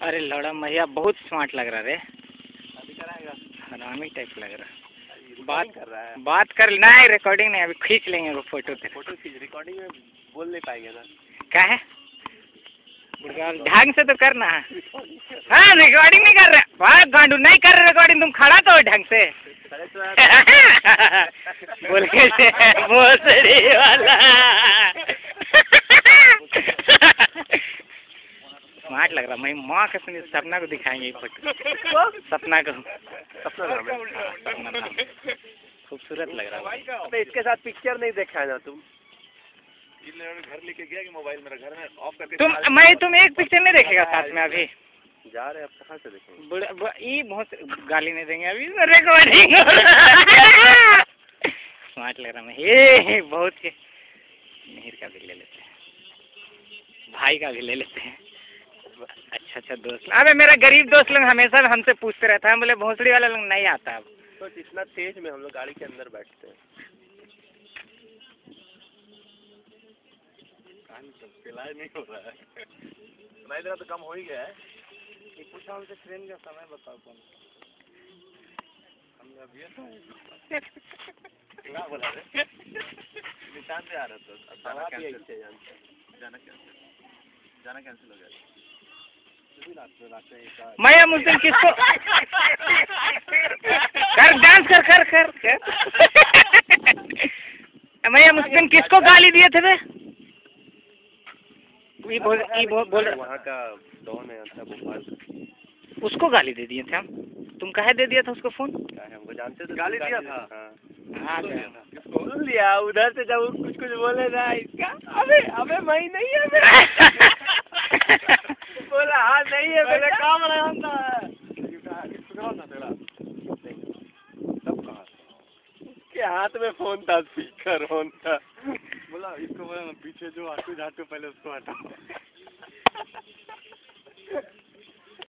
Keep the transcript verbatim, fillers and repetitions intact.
अरे लौड़ा मैया बहुत स्मार्ट लग रहा रे। हरामी टाइप लग रहा। बात कर रहा है। बात कर नहीं, रिकॉर्डिंग नहीं, अभी खींच लेंगे वो फोटो तेरे। फोटो खींच, रिकॉर्डिंग में बोल नहीं पाएंगे ना। क्या है ढंग से तो करना है। हाँ रिकॉर्डिंग नहीं कर रहे, वाह गांडू नहीं कर रहे रिकॉर्डिंग, तुम खड़ा तो ढंग से बोल के भोसड़ी वाला स्मार्ट लग रहा। मैं माँ के सुनी सपना को दिखाएंगे ये फोटो। सपना को, सपना खूबसूरत लग रहा है। अबे इसके साथ पिक्चर नहीं देखा है ना तुम? घर लेके गया कि मोबाइल मेरा घर में ऑफ करके तुम मैं तुम एक पिक्चर नहीं देखेगा साथ में अभी जा रहे, अब कहाँ से देखेंगे? बुढ़ा ये बहुत गाली नहीं देंगे अभी रिकॉर्डिंग स्मार्ट लग रहा मैं। ये बहुत के मिहिर का भी ले लेते हैं, भाई का भी ले लेते हैं। अच्छा अच्छा दोस्त, अबे मेरा गरीब दोस्त लोग हमेशा हमसे पूछते रहता है, बोले भोसड़ी वाला लोग नहीं आता। अब तो इतना तेज में हम लोग गाड़ी के अंदर बैठते हैं। इलाज नहीं हो रहा है। नहीं देना तो कम हो ही गया है। पूछा हमसे ट्रेन का समय बताओ कौन? हमने अभी क्या बोला रे? निशान पे आ रहा था। जाना कैंसिल जाना कैंसिल जाना कैंसिल हो गया। मैं उस दिन किसको कर डांस कर कर कर, कर। मैं उस दिन किसको गाली दिए थे बे? ये बोल ये बोल, बोल वहाँ का डॉन है अच्छा भोपाल, उसको गाली दे दिए थे हम। तुम कहे दे दिया था उसको फोन? हमको जानते तो गाली दिया था। हाँ सुन लिया उधर से जब कुछ कुछ बोले ना इसका, अबे अबे मैं नहीं है बोला हाँ नहीं है मेरे काम रहा था। उसके हाथ में फोन था, स्पीकर फोन था। बोला इसको बोला ना पीछे जो आटू झाटू पहले उसको हटाओ।